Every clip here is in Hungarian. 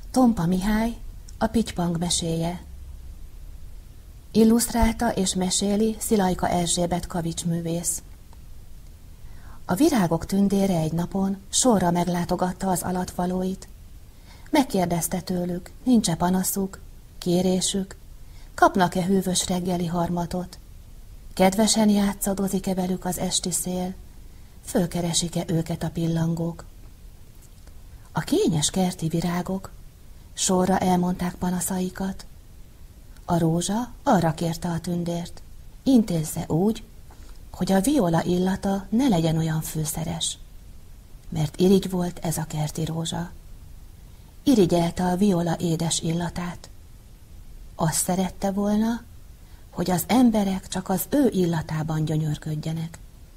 Tompa Mihály, a Pitypang meséje. Illusztrálta és meséli Szilaika Erzsébet kavicsművész. A virágok tündére egy napon sorra meglátogatta az alattvalóit. Megkérdezte tőlük, nincs-e panaszuk, kérésük, kapnak-e hűvös reggeli harmatot, kedvesen játszadozik-e velük az esti szél, fölkeresik-e őket a pillangók. A kényes kerti virágok sorra elmondták panaszaikat. A rózsa arra kérte a tündért, intézze úgy, hogy a viola illata ne legyen olyan fűszeres, mert irigy volt ez a kerti rózsa. Irigyelte a viola édes illatát. Azt szerette volna, hogy az emberek csak az ő illatában gyönyörködjenek.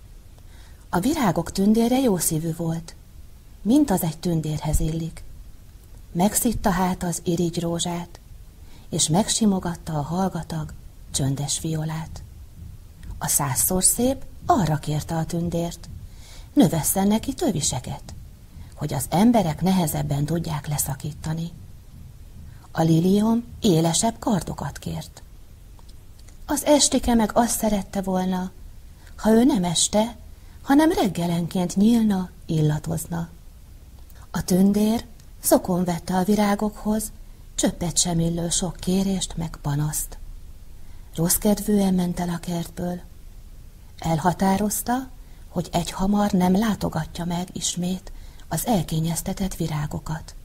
A virágok tündére jószívű volt, mint az egy tündérhez illik. Megszitta hát az irigy rózsát, és megsimogatta a hallgatag, csöndes violát. A 100-szor szép arra kérte a tündért, növesszen neki töviseket, hogy az emberek nehezebben tudják leszakítani. A liliom élesebb kardokat kért. Az estike meg azt szerette volna, ha ő nem este, hanem reggelenként nyílna, illatozna. A tündér szokon vette a virágokhoz csöppet sem illő sok kérést meg panaszt. Rosszkedvűen ment el a kertből. Elhatározta, hogy egyhamar nem látogatja meg ismét az elkényeztetett virágokat.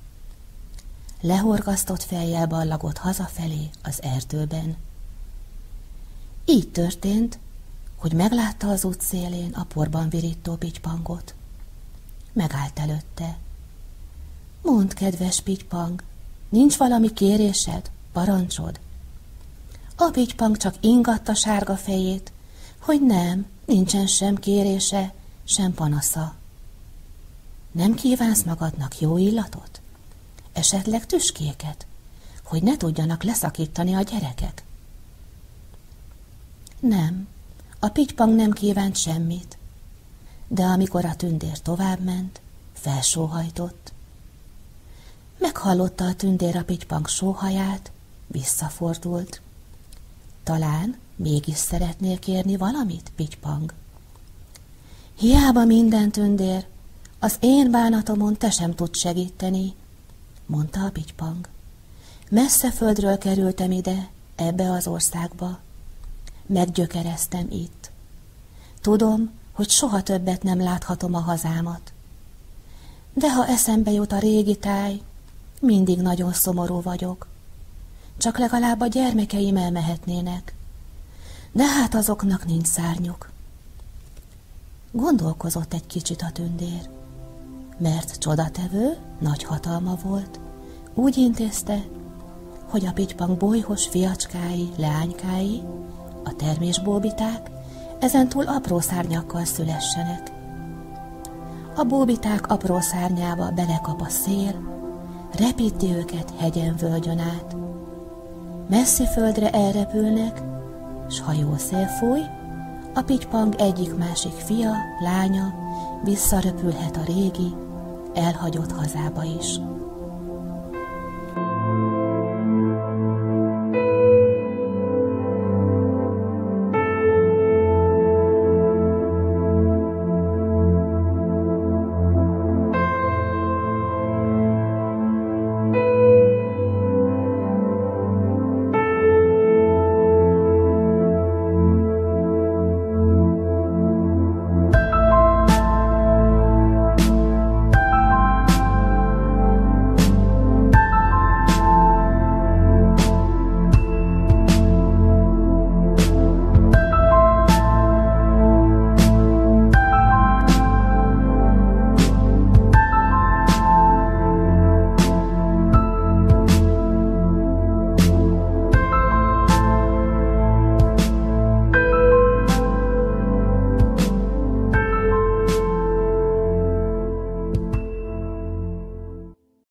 Lehorgasztott fejjel ballagott hazafelé az erdőben. Így történt, hogy meglátta az út szélén a porban virító Pitypangot. Megállt előtte. Mondd, kedves Pitypang, nincs valami kérésed, parancsod? A Pitypang csak ingatta sárga fejét, hogy nem, nincsen sem kérése, sem panasza. Nem kívánsz magadnak jó illatot? Esetleg tüskéket, hogy ne tudjanak leszakítani a gyerekek? Nem, a Pitypang nem kívánt semmit, de amikor a tündér továbbment, felsóhajtott. Meghallotta a tündér a Pitypang sóhaját, visszafordult. Talán mégis szeretnél kérni valamit, Pitypang? Hiába minden, tündér, az én bánatomon te sem tudsz segíteni, mondta a Pitypang. Messze földről kerültem ide, ebbe az országba. Meggyökereztem itt. Tudom, hogy soha többet nem láthatom a hazámat. De ha eszembe jut a régi táj, mindig nagyon szomorú vagyok. Csak legalább a gyermekeim elmehetnének. De hát azoknak nincs szárnyuk. Gondolkozott egy kicsit a tündér, mert csodatevő, nagy hatalma volt. Úgy intézte, hogy a Pitypang bolyhos fiacskái, leánykái, a termésbóbiták ezentúl apró szárnyakkal szülessenek. A bóbiták apró szárnyába belekap a szél, repíti őket hegyen-völgyön át. Messzi földre elrepülnek, s ha jó szél fúj, a Pitypang egyik-másik fia, lánya visszaröpülhet a régi, elhagyott hazába is.